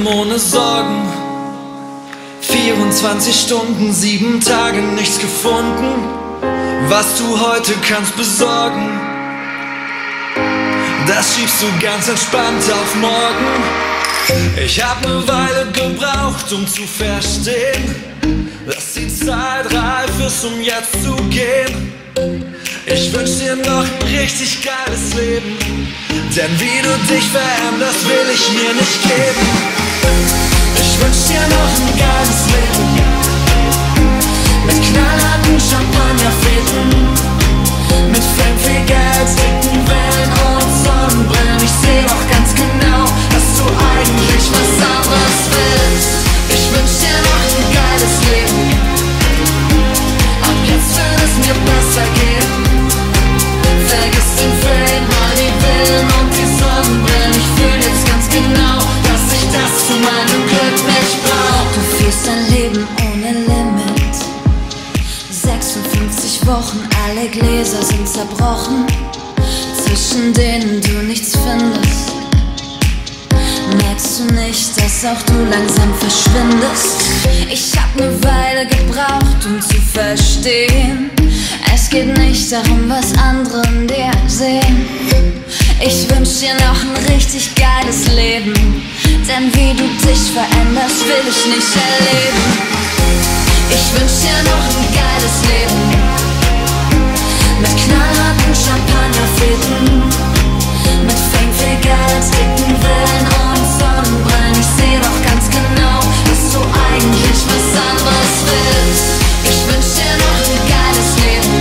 ohne Sorgen. 24 Stunden, 7 Tage, nichts gefunden, was du heute kannst besorgen. Das schiebst du ganz entspannt auf morgen. Ich hab ne Weile gebraucht, um zu verstehen, dass die Zeit reif ist, um jetzt zu gehen. Ich wünsch dir noch ein richtig geiles Leben, denn wie du dich veränderst, will ich mir nicht geben. Ich wünsch dir noch ein geiles Leben, mit knallharten Champagnerfäden, mit Fame, viel Geld, dicken Wellen und Sonnenbrillen. Ich seh doch ganz genau, dass du eigentlich was anderes willst. Ich wünsch dir noch ein geiles Leben, ab jetzt wird es mir besser gehen. Vergiss den Fame, all die Villen und die Sonnenbrillen. Ich fühl jetzt ganz genau, dass ich das zu meinem Glück nicht brauch. Du führst dein Leben ohne Limit, 56 Wochen, alle Gläser sind zerbrochen, zwischen denen du nichts findest. Merkst du nicht, dass auch du langsam verschwindest? Ich hab ne Weile gebraucht, um zu verstehen, es geht nicht darum, was andere in dir sehen. Ich wünsch dir noch ein richtig geiles Leben, denn wie du dich veränderst, will ich nicht erleben. Ich wünsch dir noch ein geiles Leben, mit knallharten Champagnerfäden, mit Fame, viel Geld, dicken Villen und Sonnenbrillen. Ich seh doch ganz genau, dass du eigentlich was anderes willst. Ich wünsch dir noch ein geiles Leben,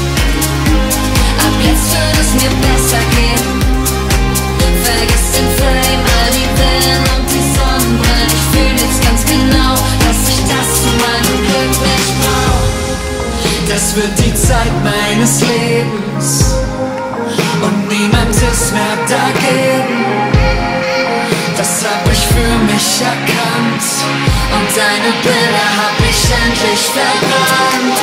ab jetzt wird es mir besser gehen. Vergiss den Fame, all die Villen und die Sonnenbrillen. Ich fühl jetzt ganz genau, dass ich das zu meinem Glück nicht brauch. Das wird die Zeit meines Lebens und niemand ist mehr dagegen. Das hab ich für mich erkannt und deine Bilder hab ich endlich verbrannt.